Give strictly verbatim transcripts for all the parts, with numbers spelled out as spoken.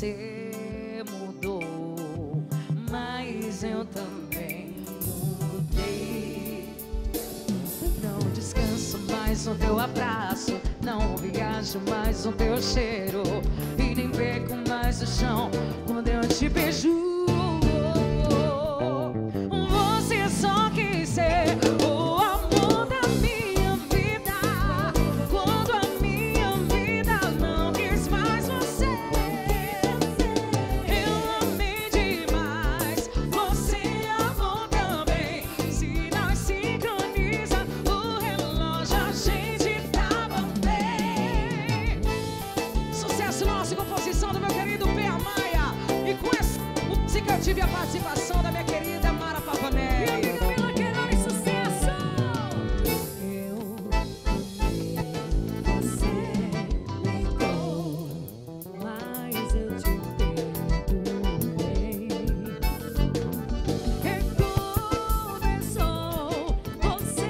você mudou, mas eu também mudei. Não descanso mais no teu abraço, não viajo mais no teu cheiro, e nem perco mais o chão quando eu te beijo. Você só quis ser o amor da minha vida, quando a minha vida não quis mais você. Eu amei demais, você amou também. Se nós sincroniza o relógio, a gente tava bem. Sucesso nosso, composição do meu querido P. Maia. E com essa música eu tive a participação da minha querida Mara Pavanelli. Minha amiga Mila Queiroz, sucesso! Eu amei, você ligou, mas eu te perdoei. Recomeçou, você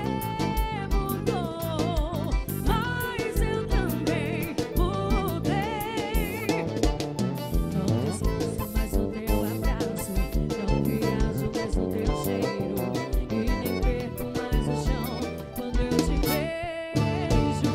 mudou, mas eu também mudei. Não descanso mais no teu abraço, não viajo mais no teu cheiro, e nem perco mais o chão quando eu te beijo.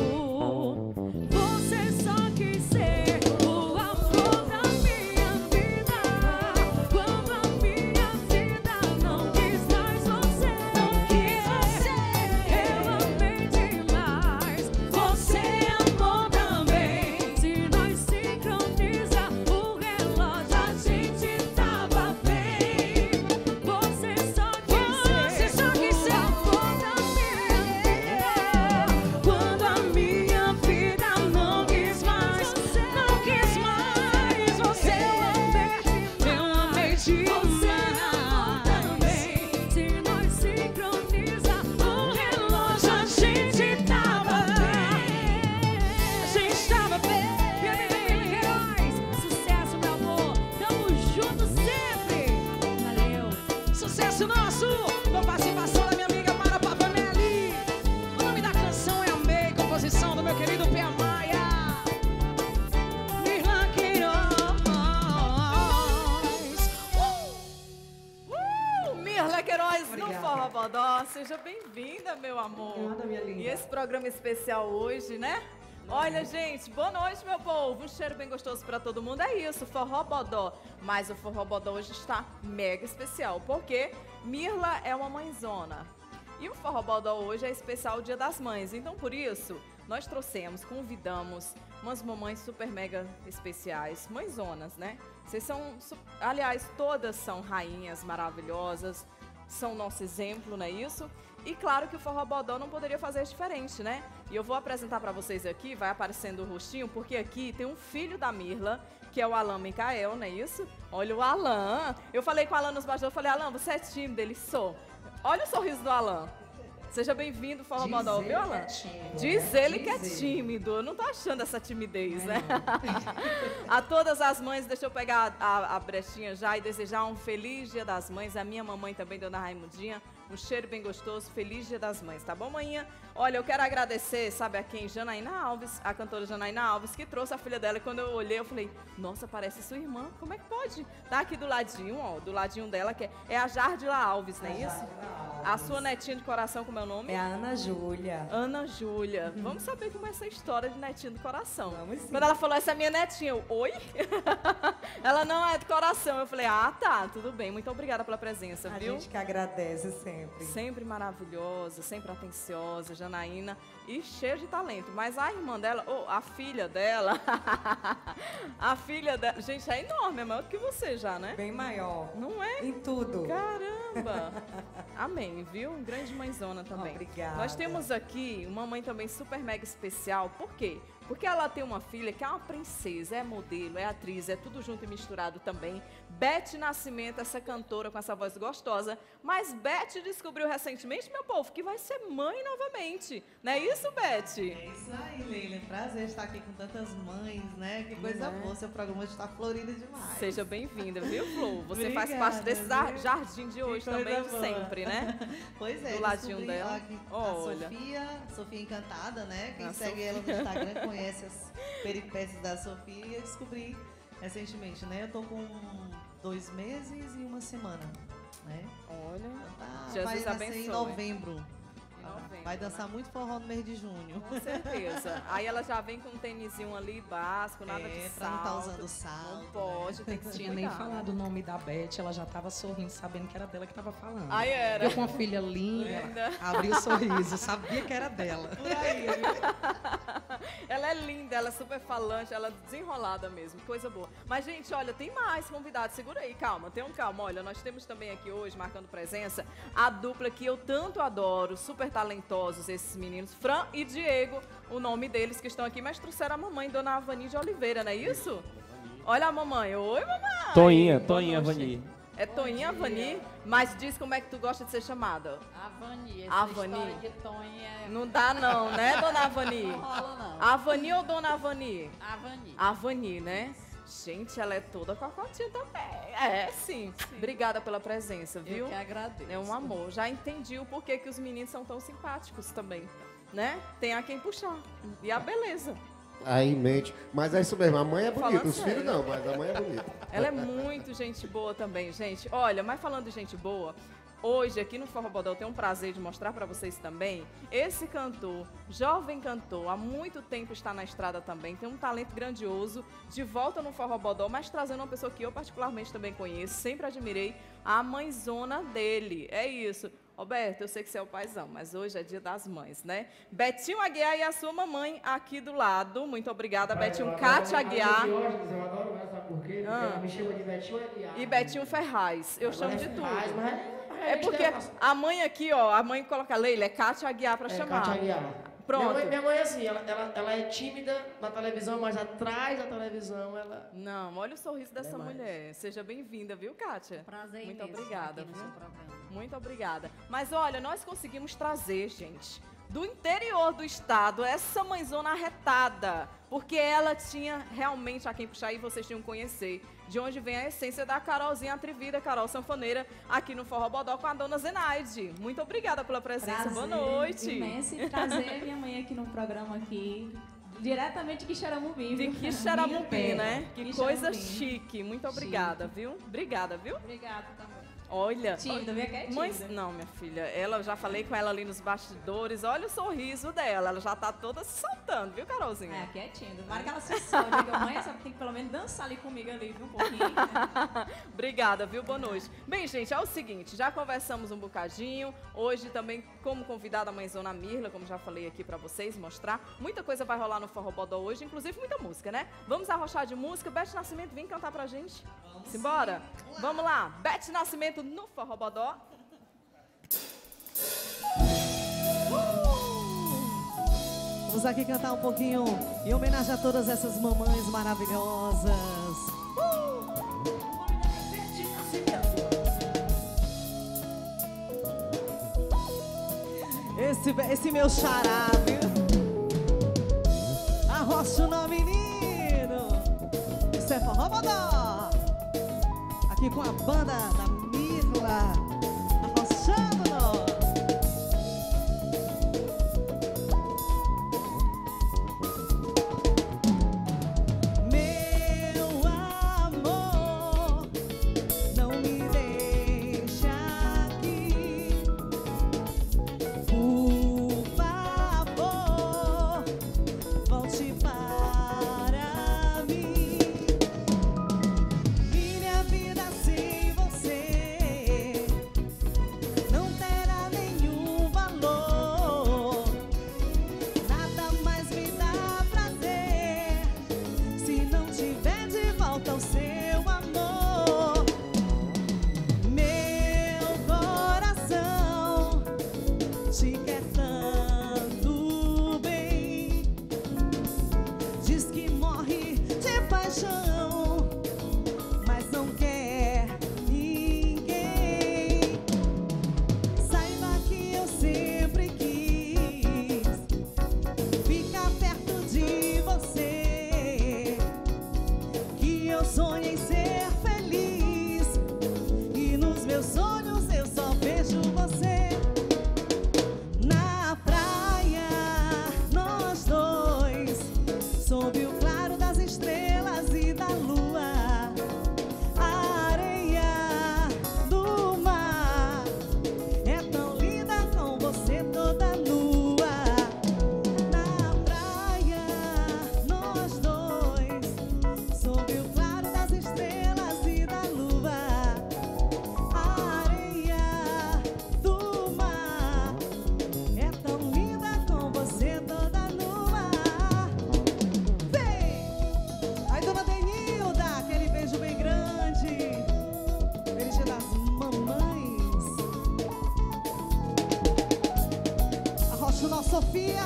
Você só quis ser o amor da minha vida, quando a minha vida não quis mais você. Não quis você. Eu amei demais, você amou também. Se nós sincroniza o relógio, a gente tava bem. Você só quis ser o amor da minha vida, quando a minha vida não quis mais, não quis mais você. Eu amei demais, se nós sincroniza o relógio, a gente tava bem. A gente tava bem. Minha amiga Mila Queiroz, sucesso, meu amor. Tamo junto sempre. Valeu. Sucesso nosso, com participação da minha amiga Mara Pavanelli. O nome da canção é Amei, composição do meu querido P. Maia. Mila Queiroz. Uh! Uh! Mila Queiroz no Forró Bodó. Seja bem-vinda, meu amor. Obrigada, minha linda. E esse programa especial hoje, né? Olha, gente, boa noite, meu povo. Um cheiro bem gostoso pra todo mundo. É isso, Forró Bodó. Mas o Forró Bodó hoje está mega especial, porque Mirla é uma mãezona. E o Forró Bodó hoje é especial Dia das Mães. Então, por isso, nós trouxemos, convidamos umas mamães super mega especiais, mãezonas, né? Vocês são, su- aliás, todas são rainhas maravilhosas, são nosso exemplo, não é isso? E claro que o Forró Bodó não poderia fazer diferente, né? E eu vou apresentar pra vocês aqui, vai aparecendo o rostinho, porque aqui tem um filho da Mirla, que é o Alan Micael, não é isso? Olha o Alan. Eu falei com o Alan nos bastidores, eu falei, Alan, você é tímido? Ele, sou. Olha o sorriso do Alan. Seja bem-vindo, Forró Diz Bodó, ele viu, que Alan? é tímido, Diz né? ele que é Diz ele. tímido. Eu não tô achando essa timidez, Não né? é A todas as mães, deixa eu pegar a, a brechinha já e desejar um feliz Dia das Mães. A minha mamãe também, Dona Raimundinha. Um cheiro bem gostoso, feliz Dia das Mães, tá bom, manhã? Olha, eu quero agradecer, sabe a quem? Janaína Alves, a cantora Janaína Alves, que trouxe a filha dela. E quando eu olhei, eu falei, nossa, parece sua irmã, como é que pode? Tá aqui do ladinho, ó, do ladinho dela, que é, é a Jardila Alves, não é isso? A sua netinha de coração, como é o nome? É a Ana Júlia. Ana Júlia. Vamos saber como é essa história de netinha do coração. Vamos sim. Quando ela falou, essa é minha netinha, eu, oi? Ela não é do coração. Eu falei, ah, tá, tudo bem. Muito obrigada pela presença, A viu? gente que agradece sempre. Sempre maravilhosa, sempre atenciosa, Janaína, e cheia de talento. Mas a irmã dela, ou a filha dela, a filha dela, gente, é enorme, é maior do que você já, né? Bem maior. Não é? Em tudo. Caramba! Amém, viu? Um grande mãezona também. Obrigada. Nós temos aqui uma mãe também super mega especial. Por quê? Porque ela tem uma filha que é uma princesa, é modelo, é atriz, é tudo junto e misturado também. Beth Nascimento, essa cantora com essa voz gostosa. Mas Beth descobriu recentemente, meu povo, que vai ser mãe novamente. Não é isso, Beth? É isso aí, Leila. Prazer estar aqui com tantas mães, né? Que coisa Né? boa. Seu programa hoje está florido demais. Seja bem-vinda, viu, Flor? Você faz Obrigada, parte desse jar- viu? jardim de hoje Que também, coisa boa. sempre, né? Pois é, Do ladinho descobri dela. aqui Olha. A Sofia, Sofia Encantada, né? Quem A segue Sofia. ela no Instagram conhece as peripécias da Sofia. E eu descobri recentemente, né? Eu tô com dois meses e uma semana, né? Olha, Tá, Jesus vai nascer abençoe. em novembro. Novembro, Vai dançar muito forró no mês de junho. com certeza. Aí ela já vem com um tênisinho ali básico, nada É, de pra salto. não tá usando salto, Não pode, tem que Não se tinha nem cuidar. falado o nome da Beth, ela já estava sorrindo, sabendo que era dela que estava falando. Aí era. Eu com uma filha linda, Linda. ela abriu o sorriso, sabia que era dela. Por aí, Ela é linda, ela é super falante, ela é desenrolada mesmo, coisa boa. Mas, gente, olha, tem mais convidados, segura aí, calma, tenham calma. Olha, nós temos também aqui hoje, marcando presença, a dupla que eu tanto adoro, super talentosos esses meninos, Fran e Diego, o nome deles que estão aqui, mas trouxeram a mamãe, Dona Avani de Oliveira, não é isso? Olha a mamãe, oi mamãe. Toinha, Boa Toinha noite. Avani. É Toinha Avani, mas diz como é que tu gosta de ser chamada. Avani, essa Avani. história de Tonha é... Não dá não, né, Dona Avani? Não rola, não. Avani ou Dona Avani? Avani. Avani, né? Gente, ela é toda cocotinha também. É, sim. Obrigada pela presença, viu? Eu que agradeço. É um amor. Já entendi o porquê que os meninos são tão simpáticos também, né? Tem a quem puxar. E a beleza. Aí mente. Mas é isso mesmo, a mãe é Tô bonita, falando os filhos sério. não, mas a mãe é bonita. Ela é muito gente boa também, gente. Olha, mas falando de gente boa, hoje aqui no Forró Bodó eu tenho um prazer de mostrar pra vocês também esse cantor, jovem cantor, há muito tempo está na estrada também, tem um talento grandioso, de volta no Forró Bodó, mas trazendo uma pessoa que eu particularmente também conheço, sempre admirei, a mãezona dele. É isso. Roberto, eu sei que você é o paizão, mas hoje é dia das mães, né? Betinho Aguiar e a sua mamãe aqui do lado. Muito obrigada, Betinho. Cátia Aguiar Eu adoro ela, sabe por quê? Porque Ah. ela me chama de Betinho Aguiar. e Betinho Ferraz. Eu chamo Agora de é tudo. Ferraz, mas é- É porque a mãe aqui, ó, a mãe coloca Leila, é Cátia Aguiar pra É, chamar. Cátia Aguiar. Pronto. Minha mãe, minha mãe é assim, ela, ela, ela é tímida na televisão, mas atrás da televisão ela... Não, olha o sorriso dessa Demais. mulher. Seja bem-vinda, viu, Kátia? Prazer Muito imenso obrigada, aqui no viu? seu programa. Muito obrigada. Mas olha, nós conseguimos trazer, gente, do interior do estado, essa mãezona arretada, porque ela tinha realmente a quem puxar e vocês tinham que conhecer de onde vem a essência da Carolzinha atrevida, Carol Sanfoneira, aqui no Forró Bodó com a dona Zenaide. Muito obrigada pela presença. Prazer Boa noite. imenso em trazer minha mãe aqui no programa aqui, diretamente de Quixeramobim. De viu? Quixeramobim, Minha né? terra. Que coisa Quixeramobim. chique. Muito obrigada, viu? Obrigada, viu? Obrigada também. Olha. Tímida, vem que é Mãe, tímida. não, minha filha, ela eu já falei com ela ali nos bastidores. Olha o sorriso dela, ela já tá toda se soltando, viu, Carolzinha? É, aqui é tímida. Para que ela se solte, diga, mãe, só tem que pelo menos dançar ali comigo ali, viu, um pouquinho. Obrigada, viu? Boa noite. Bem, gente, é o seguinte, já conversamos um bocadinho. Hoje também, como convidada a mãezona Mirla, como já falei aqui pra vocês, mostrar. Muita coisa vai rolar no Forró Bodó hoje, inclusive muita música, né? Vamos arrochar de música. Beth Nascimento, vem cantar pra gente. Vamos embora? Vamos lá. Beth Nascimento no Forró Bodó. Vamos aqui cantar um pouquinho em homenagem a todas essas mamães maravilhosas. Esse, esse meu xará, viu? Arrocha o nome, menino. Isso é Forró Bodó. Aqui com a banda da Mirla. Arrochando nós. Meu amor, não me deixa aqui. Por favor, volte para mim. Minha vida sem você Abraço, nossa Sofia.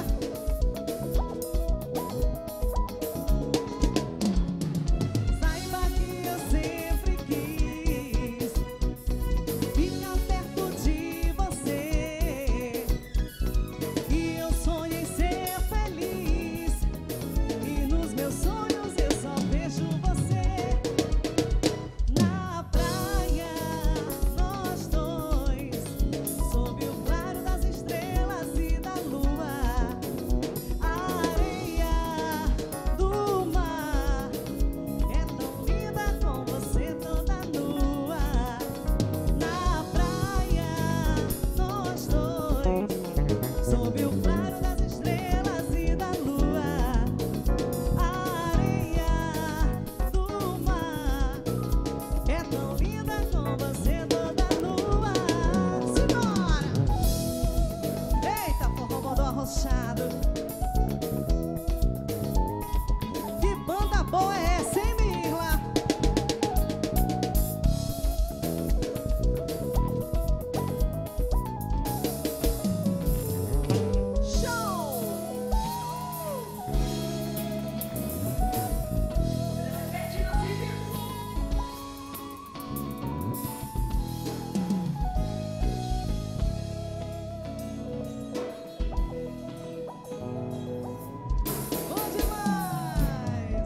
Saiba que eu sempre quis ficar perto de você. E eu sonhei ser feliz. E nos meus sonhos eu só vejo você. Na praia, nós dois, sob o claro das estrelas e da lua. A areia do mar é tão linda com você toda nua. Na praia, nós dois, sob o claro das estrelas e da lua. A areia do mar é tão linda com você toda nua. Simbora! Eita, forró bodó arrochado. Que banda boa é essa, hein, Mirla? Show! Bom demais!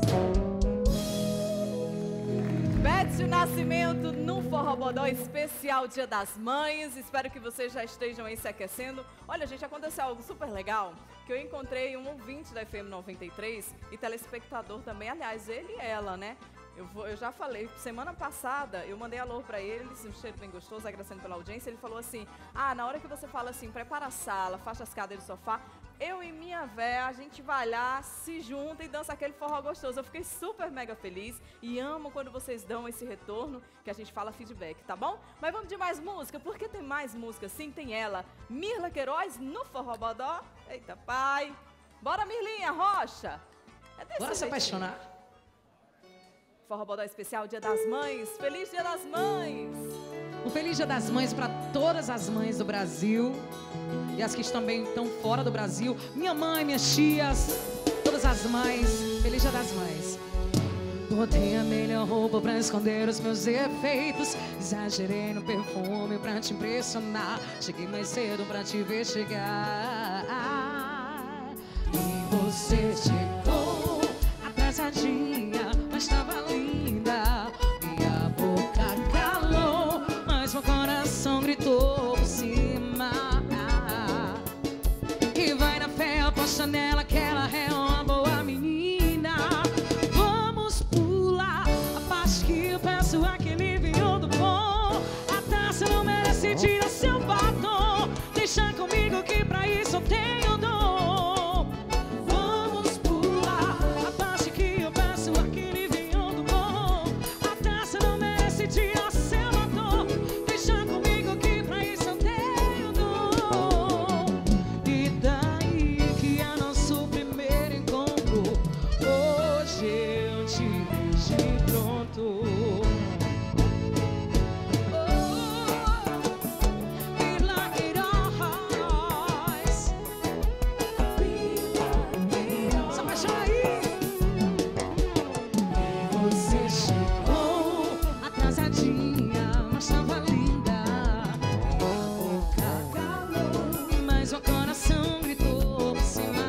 Bete Nascimento no Forró Bodó especial Dia das Mães. Espero que vocês já estejam aí se aquecendo. Olha, gente, aconteceu algo super legal, que eu encontrei um ouvinte da F M noventa e três e telespectador também. Aliás, ele e ela, né? Eu, vou, eu já falei, semana passada eu mandei alô pra ele, um cheiro bem gostoso, agradecendo pela audiência. Ele falou assim, ah, na hora que você fala assim, prepara a sala, faça as cadeiras do sofá, eu e minha véia, a gente vai lá, se junta e dança aquele forró gostoso. Eu fiquei super mega feliz e amo quando vocês dão esse retorno, que a gente fala feedback, tá bom? Mas vamos de mais música, porque tem mais música sim, tem ela, Mirla Queiroz no Forró Bodó. Eita pai, bora Mirlinha, Rocha. É desse Bora se jeitinho. apaixonar. Forró Bodó especial Dia das Mães. Feliz Dia das Mães. Um feliz Dia das Mães para todas as mães do Brasil e as que também estão fora do Brasil. Minha mãe, minhas tias, todas as mães. Feliz Dia das Mães. Botei a melhor roupa pra esconder os meus defeitos. Exagerei no perfume pra te impressionar. Cheguei mais cedo pra te ver chegar. E você chegou atrasadinha, mas tava linda. Minha boca calou, mas meu coração gritou por cima. E vai na fé, aposta nela que ela é uma boa menina. Vamos pular a parte que eu peço aquele vinho do bom. A taça não merece tirar seu batom. Deixa comigo que pra isso eu tenho dom. Vamos pular a parte que eu peço aquele vinho do bom. A taça não merece tirar seu batom. Deixa comigo que pra isso eu tenho dom. E daí que é nosso primeiro encontro, hoje eu te deixei pronto. Mirla Queiroz, se apaixona aí. Você chegou atrasadinha, mas tava linda. Boca calou, mas o coração gritou por cima.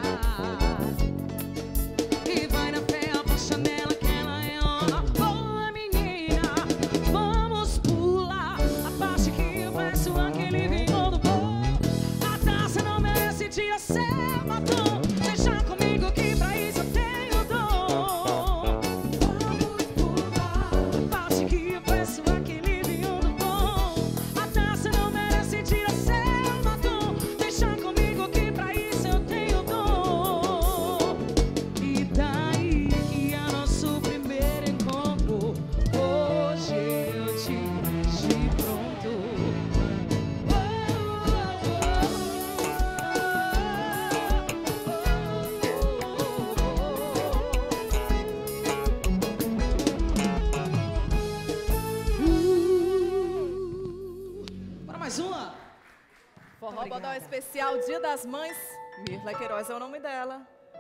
E vai na fé, aposta nela que ela é uma boa menina. Vamos pular a parte que eu peço aquele vinho do bom. A taça não merece tirar seu batom. Deixa comigo que pra isso eu tenho dom. Vamos pular a parte que eu peço aquele vinho do bom. A taça não merece tirar seu batom. Deixa comigo que pra isso eu tenho dom. E daí que é nosso primeiro encontro, hoje eu te deixei pronto. Oh, oh, oh, oh, Bodó especial Dia das Mães. Mirla Queiroz é o nome dela.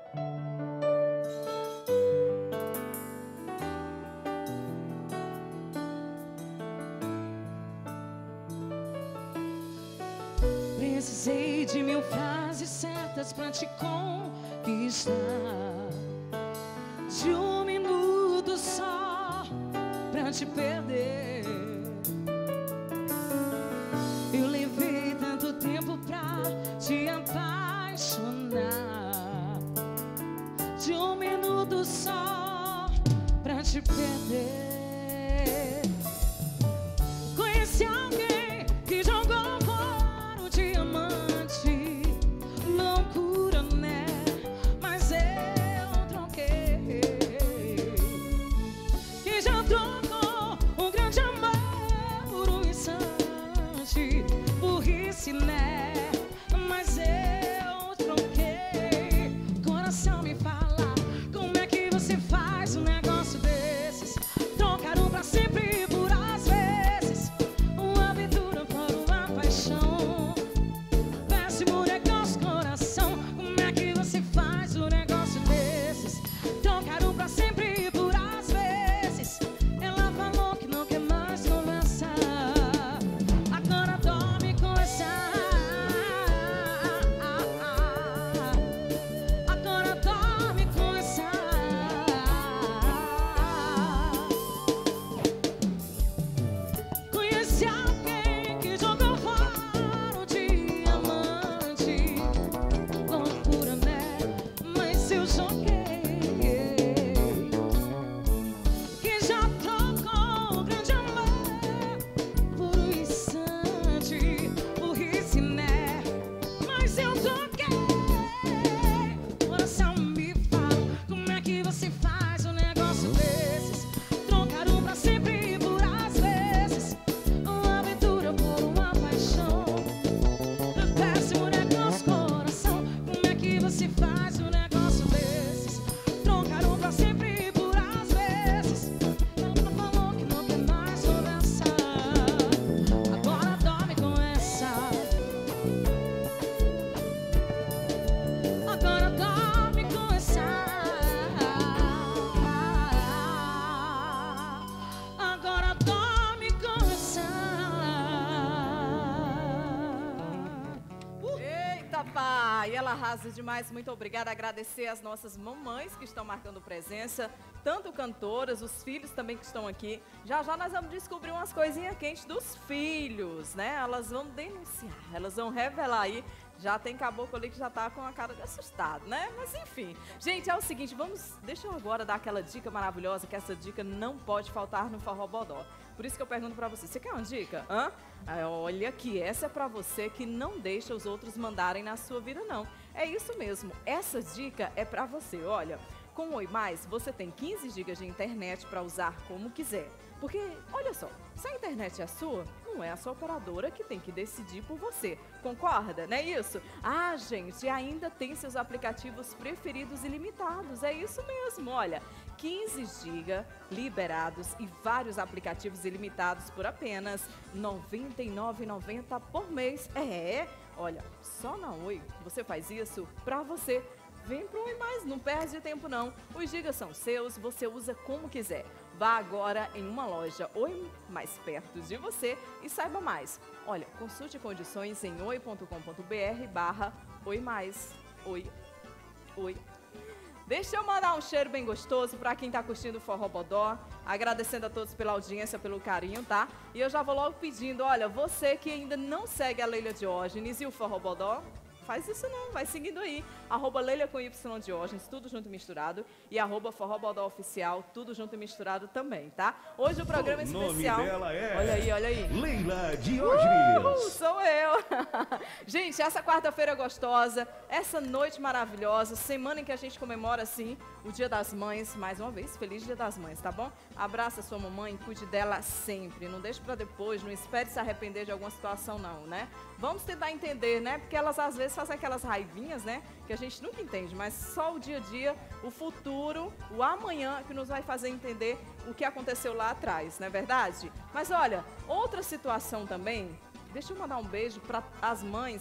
Precisei de mil frases certas pra te conquistar, de um minuto só pra te perder. Eu levei tanto tempo pra te apaixonar, de um minuto só pra te perder. Conheci alguém que jogou fora o diamante, loucura, né? Mas eu troquei, que já trocou um grande amor por um instante, burrice, né? Mas eu troquei. Coração, me fala, como é que você faz um negócio desses? Trocar um pra sempre por às vezes, uma aventura por uma paixão. Péssimo negócio, coração, como é que você faz um negócio desses? Trocar um pra sempre por às vezes. Ela falou que não quer mais conversar, agora dorme com essa. Agora dorme com essa. Conheci alguém que jogou fora o diamante, loucura, né? Mas eu joguei, que já trocou um grande amor por um instante, burrice, né? Mas eu troquei. Coração, me fala, como é que você faz um negócio desses? Trocar um pra sempre por às vezes, uma aventura por uma paixão. Péssimo negócio, coração, como é que você faz um negócio desses? Trocar um pra sempre por às vezes. Ela falou que não quer mais conversar, agora dorme com essa. Agora dorme com essa. Agora dorme com essa. Eita, pai! Ela arrasa demais. Muito obrigada. Agradecer às nossas mamães que estão marcando presença, tanto cantoras, os filhos também que estão aqui. Já já nós vamos descobrir umas coisinhas quentes dos filhos, né? Elas vão denunciar, elas vão revelar aí. Já tem caboclo ali que já tá com a cara de assustado, né? Mas enfim. Gente, é o seguinte, vamos... Deixa eu agora dar aquela dica maravilhosa, que essa dica não pode faltar no Forró Bodó. Por isso que eu pergunto pra você, você quer uma dica? Hã? Ah, olha que essa é pra você que não deixa os outros mandarem na sua vida, não. É isso mesmo, essa dica é pra você, olha. Com o Oi Mais, você tem quinze gigas de internet para usar como quiser. Porque, olha só, se a internet é sua, não é a sua operadora que tem que decidir por você. Concorda, não é isso? Ah, gente, ainda tem seus aplicativos preferidos ilimitados. É isso mesmo, olha. quinze gigas liberados e vários aplicativos ilimitados por apenas noventa e nove reais e noventa centavos por mês. É, olha, só na Oi você faz isso pra você. Vem pro Oi Mais, não perde tempo não. Os gigas são seus, você usa como quiser. Vá agora em uma loja Oi mais perto de você e saiba mais. Olha, consulte condições em oi ponto com ponto br barra Oi Mais. Oi, oi. Deixa eu mandar um cheiro bem gostoso para quem tá curtindo o Forró Bodó, agradecendo a todos pela audiência, pelo carinho, tá? E eu já vou logo pedindo, olha, você que ainda não segue a Leila Diógenes e o Forró Bodó, faz isso não, vai seguindo aí. Arroba Leila com Y Diógenes, tudo junto e misturado. E arroba Forró Bodó Oficial, tudo junto e misturado também, tá? Hoje o programa é especial. O nome dela é... Olha aí, olha aí. Leila Diógenes. Uhul, sou eu. Gente, essa quarta-feira gostosa, essa noite maravilhosa, semana em que a gente comemora, assim, o Dia das Mães. Mais uma vez, feliz Dia das Mães, tá bom? Abraça sua mamãe, cuide dela sempre. Não deixe pra depois, não espere se arrepender de alguma situação, não, né? Vamos tentar entender, né? Porque elas, às vezes, fazem aquelas raivinhas, né? Que a gente nunca entende, mas só o dia a dia, o futuro, o amanhã que nos vai fazer entender o que aconteceu lá atrás, não é verdade? Mas olha, outra situação também, deixa eu mandar um beijo para as mães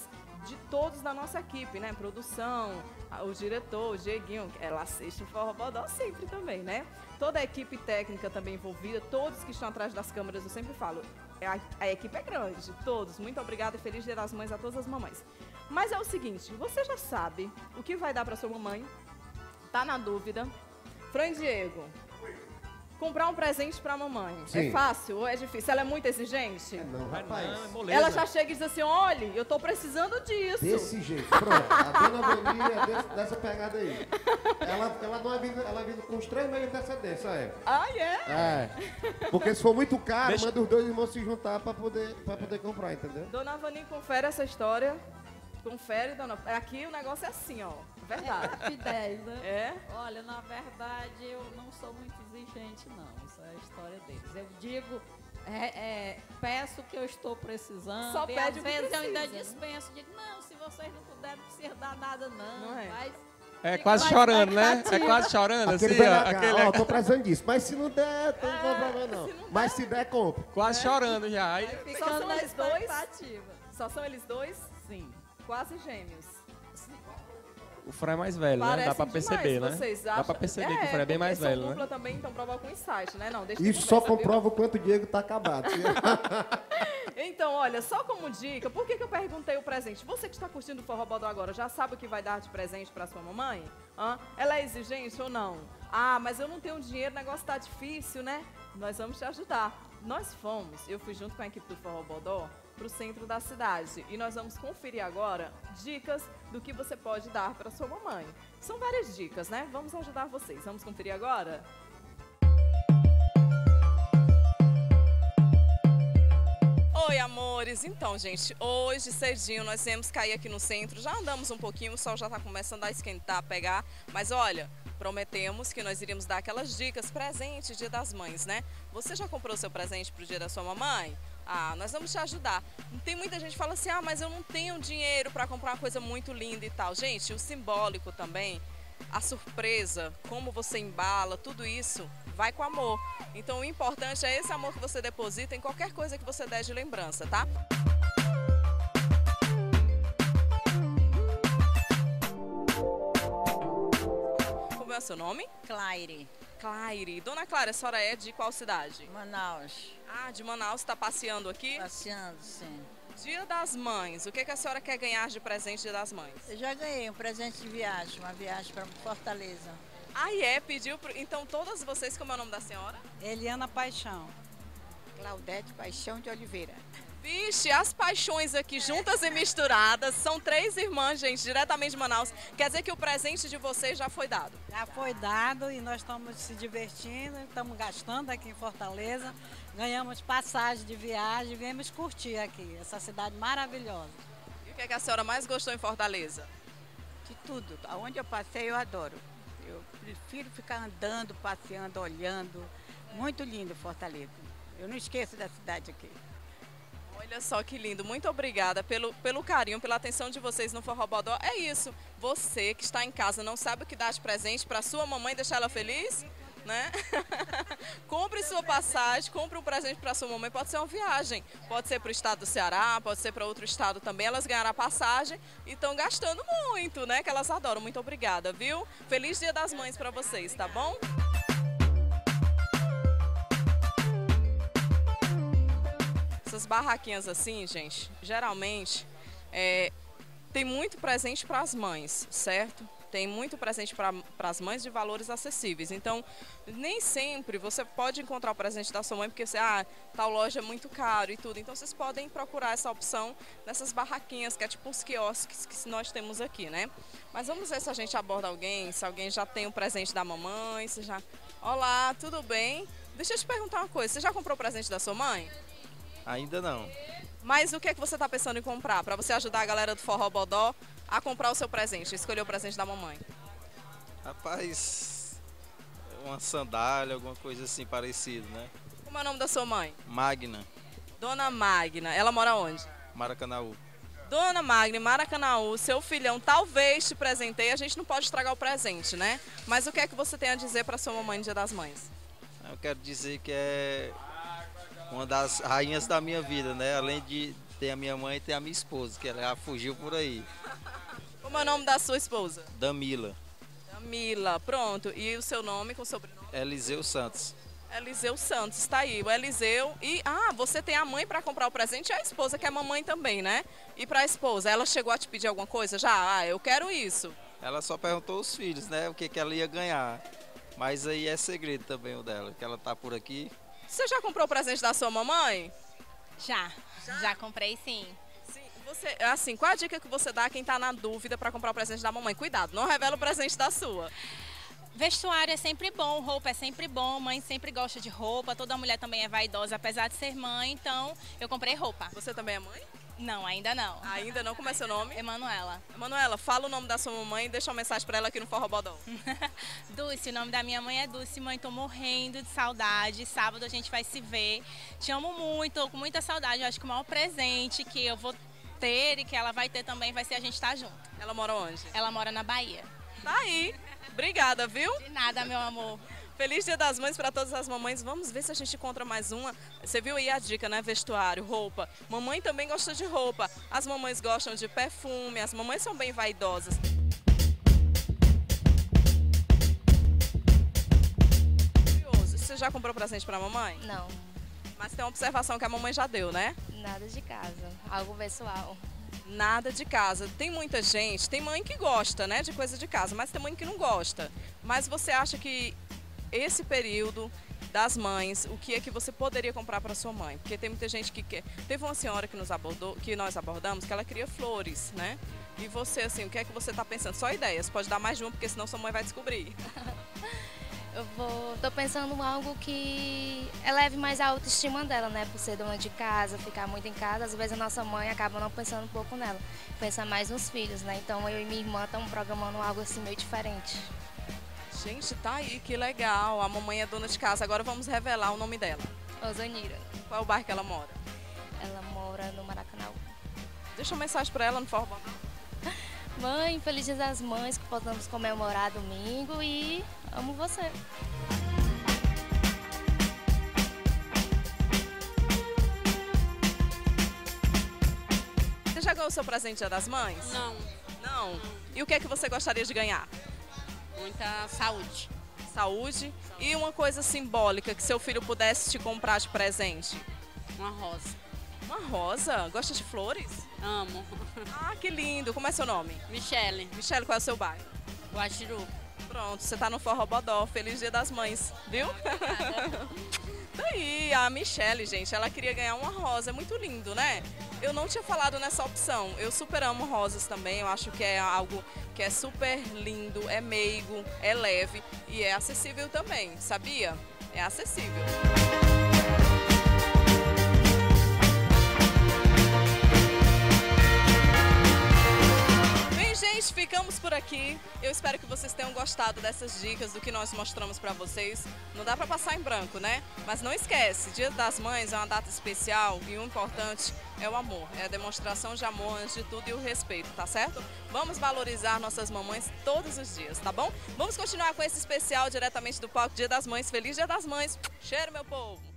de todos da nossa equipe, né? Produção, o diretor, o Dieguinho, ela assiste o Forró Bodó sempre também, né? Toda a equipe técnica também envolvida, todos que estão atrás das câmeras, eu sempre falo, a, a equipe é grande, todos. Muito obrigada e feliz Dia das Mães a todas as mamães. Mas é o seguinte, você já sabe o que vai dar para sua mamãe? Tá na dúvida? Fran Diego, comprar um presente pra mamãe. Sim. É fácil ou é difícil? Ela é muito exigente? Não, Vai rapaz. não, é moleza. Ela já chega e diz assim, olha, eu tô precisando disso. Desse jeito, pronto. A dona Vani é desse- dessa pegada aí. Ela, ela não é vindo, ela é vindo com os três meses de antecedência, é. Ah, é? É. Porque se for muito caro, Deixa- manda os dois irmãos se juntar pra poder, pra poder comprar, entendeu? Dona Vani, confere essa história. Confere, dona... Aqui o negócio é assim, ó. Verdade. Rapidez, né? É? Olha, na verdade, eu não sou muito exigente, não. Isso é a história deles. Eu digo, é, é, peço o que eu estou precisando. Só e pede às o que vezes eu ainda precisa, né? dispenso. Digo, não, se vocês não puderem, não precisa dar nada, não. Não é? Mas É fica quase na chorando, né? É expectativa. quase chorando, Aquele assim, ó, B H, aquele... ó, tô precisando disso. Mas se não der, não É, tem problema não. se não Mas se der, compra. Quase chorando já. Aí, Só Ficando são na eles dois? expectativa. Só são eles dois? Sim. Quase gêmeos. o Fran é mais velho, né? Dá Parecem pra perceber, demais, né? vocês Dá acham? pra perceber que o Fran é bem mais porque são velho, dupla né? também, então provoca um insight, né? Não, deixa que Isso só conversa, viu? comprova o quanto o Diego tá acabado. Então, olha, só como dica, por que, que eu perguntei o presente? Você que está curtindo o Forró Bodó agora, já sabe o que vai dar de presente para sua mamãe? Hã? Ela é exigente ou não? Ah, mas eu não tenho dinheiro, o negócio tá difícil, né? Nós vamos te ajudar. Nós fomos, eu fui junto com a equipe do Forró Bodó para o centro da cidade e nós vamos conferir agora dicas do que você pode dar para sua mamãe. São várias dicas, né? Vamos ajudar vocês. Vamos conferir agora? Oi, amores! Então, gente, hoje cedinho nós viemos cair aqui no centro, já andamos um pouquinho, o sol já tá começando a esquentar, a pegar, mas olha, prometemos que nós iríamos dar aquelas dicas presente Dia das Mães, né? Você já comprou seu presente pro dia da sua mamãe? Ah, nós vamos te ajudar. Tem muita gente que fala assim, ah, mas eu não tenho dinheiro para comprar uma coisa muito linda e tal. Gente, o simbólico também, a surpresa, como você embala, tudo isso vai com amor. Então o importante é esse amor que você deposita em qualquer coisa que você der de lembrança, tá? Como é o seu nome? Claire, Claire. Dona Clara, a senhora é de qual cidade? Manaus, Ah, de Manaus, está passeando aqui? passeando, sim. Dia das Mães, o que, que a senhora quer ganhar de presente Dia das Mães? Eu já ganhei um presente de viagem, uma viagem para Fortaleza. Ah, é? Pediu, pro... então todas vocês, como é o nome da senhora? Eliana Paixão. Claudete Paixão de Oliveira. Vixe, as paixões aqui juntas e misturadas, são três irmãs, gente, diretamente de Manaus. Quer dizer que o presente de vocês já foi dado? Já foi dado e nós estamos se divertindo, estamos gastando aqui em Fortaleza. Ganhamos passagem de viagem, viemos curtir aqui, essa cidade maravilhosa. E o que, é que a senhora mais gostou em Fortaleza? De tudo, aonde eu passei eu adoro. Eu prefiro ficar andando, passeando, olhando. Muito lindo Fortaleza. Eu não esqueço da cidade aqui. Olha só que lindo, muito obrigada pelo, pelo carinho, pela atenção de vocês no Forró Bodó. É isso, você que está em casa não sabe o que dar de presente para sua mamãe, deixar ela feliz, né? Compre sua passagem, compre um presente para sua mamãe, pode ser uma viagem, pode ser para o estado do Ceará, pode ser para outro estado também, elas ganharam a passagem e estão gastando muito, né? Que elas adoram, muito obrigada, viu? Feliz Dia das Mães para vocês, tá bom? Essas barraquinhas assim, gente, geralmente é, tem muito presente para as mães, certo? Tem muito presente para as mães de valores acessíveis. Então, nem sempre você pode encontrar o presente da sua mãe porque você, ah, tal loja é muito caro e tudo. Então, vocês podem procurar essa opção nessas barraquinhas, que é tipo uns quiosques que nós temos aqui, né? Mas vamos ver se a gente aborda alguém, se alguém já tem o presente da mamãe, se já... Olá, tudo bem? Deixa eu te perguntar uma coisa, você já comprou o presente da sua mãe? Ainda não. Mas o que é que você está pensando em comprar para você ajudar a galera do Forró Bodó a comprar o seu presente, escolher o presente da mamãe? Rapaz, uma sandália, alguma coisa assim parecida, né? Como é o nome da sua mãe? Magna, Dona Magna. Ela mora onde? Maracanaú. Dona Magna, em Maracanaú, seu filhão talvez te presenteie. A gente não pode estragar o presente, né? Mas o que é que você tem a dizer para sua mamãe no Dia das Mães? Eu quero dizer que é uma das rainhas da minha vida, né? Além de Tem a minha mãe e tem a minha esposa, que ela já fugiu por aí. Como é o nome da sua esposa? Damila. Damila, pronto. E o seu nome com sobrenome? Eliseu Santos. Eliseu Santos, está aí, o Eliseu. E, ah, você tem a mãe para comprar o presente e a esposa, que é mamãe também, né? E para a esposa, ela chegou a te pedir alguma coisa já? Ah, eu quero isso. Ela só perguntou aos filhos, né, o que, que ela ia ganhar. Mas aí é segredo também o dela, que ela tá por aqui. Você já comprou o presente da sua mamãe? Já, já, já comprei sim. Sim, você, assim, qual a dica que você dá a quem está na dúvida para comprar o presente da mamãe? Cuidado, não revela o presente da sua. Vestuário é sempre bom, roupa é sempre bom, mãe sempre gosta de roupa, toda mulher também é vaidosa, apesar de ser mãe, então eu comprei roupa. Você também é mãe? Não, ainda não. Ainda não? Como é seu nome? Emanuela. Emanuela, fala o nome da sua mamãe e deixa uma mensagem para ela aqui no Forró Bodó. Dulce, o nome da minha mãe é Dulce. Mãe, tô morrendo de saudade. Sábado a gente vai se ver. Te amo muito, tô com muita saudade. Eu acho que o maior presente que eu vou ter e que ela vai ter também vai ser a gente estar junto. Ela mora onde? Ela mora na Bahia. Tá aí. Obrigada, viu? De nada, meu amor. Feliz Dia das Mães para todas as mamães. Vamos ver se a gente encontra mais uma. Você viu aí a dica, né? Vestuário, roupa. Mamãe também gosta de roupa. As mamães gostam de perfume. As mamães são bem vaidosas. Curioso. Você já comprou presente para a mamãe? Não. Mas tem uma observação que a mamãe já deu, né? Nada de casa. Algo pessoal. Nada de casa. Tem muita gente, tem mãe que gosta, né, de coisa de casa, mas tem mãe que não gosta. Mas você acha que esse período das mães, o que é que você poderia comprar para sua mãe? Porque tem muita gente que quer. Teve uma senhora que nos abordou, que nós abordamos, que ela queria flores, né? E você, assim, o que é que você está pensando? Só ideias, pode dar mais de uma, porque senão sua mãe vai descobrir. Eu vou, tô pensando em algo que eleve mais a autoestima dela, né? Por ser dona de casa, ficar muito em casa. Às vezes a nossa mãe acaba não pensando um pouco nela, pensa mais nos filhos, né? Então eu e minha irmã estamos programando algo assim meio diferente. Gente, tá aí, que legal. A mamãe é dona de casa. Agora vamos revelar o nome dela. Osanira. Qual é o bairro que ela mora? Ela mora no Maracanã. Deixa uma mensagem para ela no Forró Bodó. Mãe, feliz Dia das Mães, que possamos comemorar domingo e amo você. Você já ganhou o seu presente Dia das Mães? Não. Não? E o que é que você gostaria de ganhar? Muita saúde. Saúde? E uma coisa simbólica que seu filho pudesse te comprar de presente? Uma rosa. Uma rosa? Gosta de flores? Amo. Ah, que lindo. Como é seu nome? Michele. Michele, qual é o seu bairro? Guaxiru. Pronto, você tá no Forró Bodó. Feliz Dia das Mães, viu? Tá aí, a Michele, gente, ela queria ganhar uma rosa. É muito lindo, né? Eu não tinha falado nessa opção. Eu super amo rosas também. Eu acho que é algo que é super lindo, é meigo, é leve e é acessível também, sabia? É acessível. Gente, ficamos por aqui. Eu espero que vocês tenham gostado dessas dicas, do que nós mostramos para vocês. Não dá para passar em branco, né? Mas não esquece, Dia das Mães é uma data especial e o importante é o amor. É a demonstração de amor antes de tudo e o respeito, tá certo? Vamos valorizar nossas mamães todos os dias, tá bom? Vamos continuar com esse especial diretamente do palco Dia das Mães. Feliz Dia das Mães. Cheiro, meu povo!